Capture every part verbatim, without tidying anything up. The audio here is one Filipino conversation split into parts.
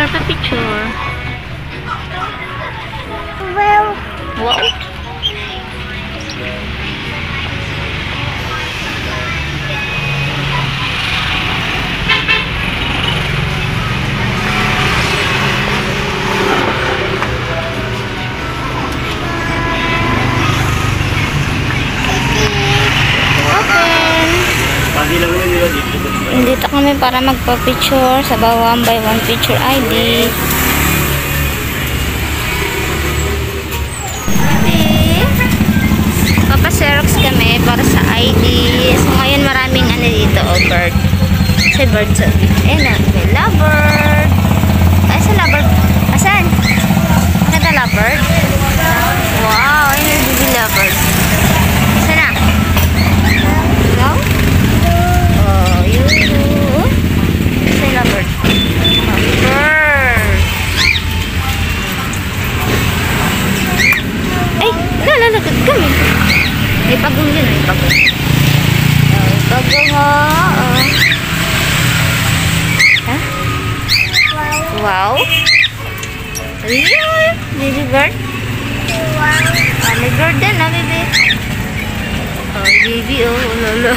magpapapicture. Well, Wow. Nandito kami para magpa-picture sa bawang by one picture I D. Papa-xerox kami para sa I D. So ngayon maraming ano dito, oh, bird. Say bird to. Ayan na, may lovebird. Ay, sa lovebird. Asan? Maganda lovebird? Wow, ayun yung baby lovebird. Asan na? Wow? Oh, yun. Say lovebird. Lovebird. Ay, lalalagat kami. May pagong yun, may pagong. May pagong, oh. Ha? Wow. Ayun, baby bird. Ah, may bird din, ah, baby. Oh, baby, oh, lolo.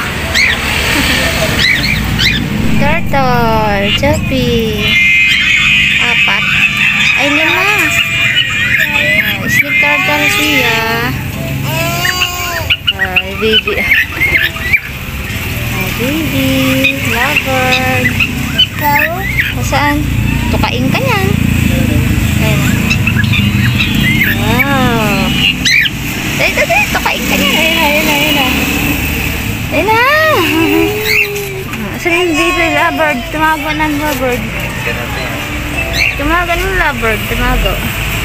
Turtle, Choppy. Apat. Ay, lima. Oh, sleep turtle siya. Ay, baby. Ay, baby. Lovebird. Saan? Tukain ka niyan. Ayan. Wow. Dito, dito. Tukain ka niyan. Ayan na, ayan na, ayan na. Ayan na. Saan yung baby lovebird? Tumago ng lovebird. Tumago ng lovebird. Tumago.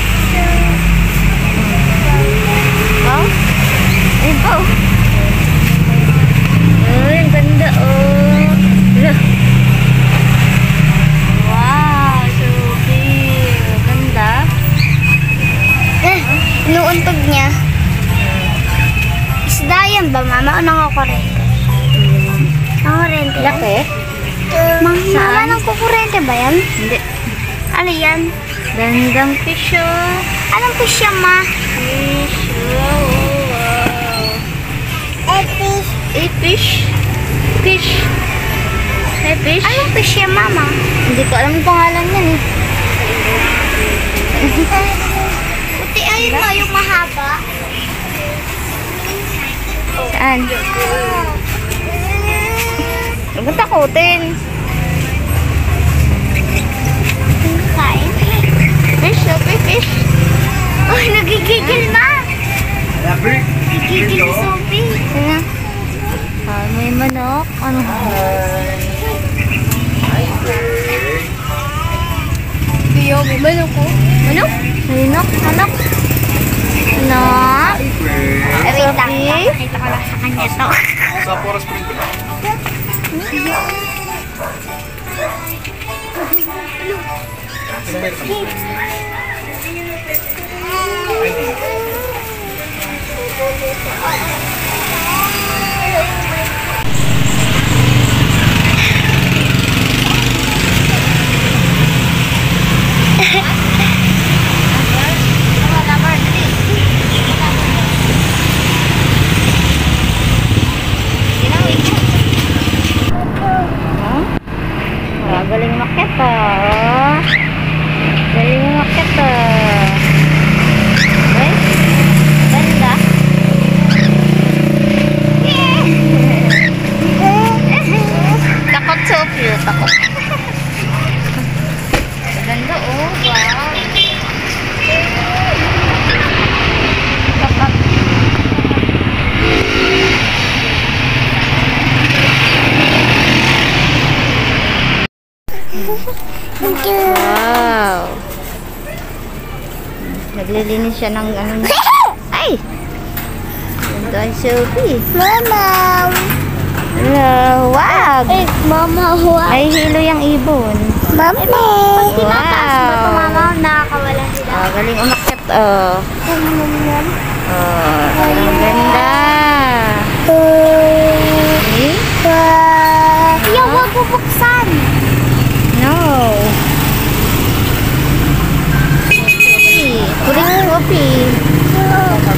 Wow. Ayun po. Ay, ang ganda, oh. Hala. Wow, so cute. Ganda. Eh, inuuntog niya. Isda yan ba, mama? O nangukurente? Nangukurente yan? Laki? Mama, nangkukurente ba yan? Hindi. Ano yan? Gandang fish, oh. Anong fish yan, ma? Fish. Wow, wow. Eh, fish. Eh, fish. Fish. Eh, fish. Anong fish yan, mama? Hindi ko alam ang pangalan yan, eh. Puti, ayun mo, yung mahaba. Saan? Huwag mo takutin. Kain. Fish, okay, fish. Oh, nagigigil, ma. Nagigigil si Sophie. Sino? Ah, may manok. Ano? Iyo, may manok ko. Manok? Manok? Manok? Manok? Ay, wait lang. Sophie? Nakita ko lang sa kanya to. Sa Forest Spring ko lang. Ah, galing umakyat, ah. Galing umakyat, ah. Okay? Ganda. Takot, Sophie. Takot. Ganda, oh. Wow. Takot. Wow. Naglilinis siya ng ano niya. Ay! Ganda ang Sophie. Mama. Hello. Wow. Eh, mama, huwag. Ay, hilo yung ibon. Mama. Pag tinataas ba ito, Wow. mama, nakakawala sila. Ah, galing umakyat. Oh. Ganyan yan. Oh, ang ganda. Okay? Kuya, huwag bubuksan. No. Happy.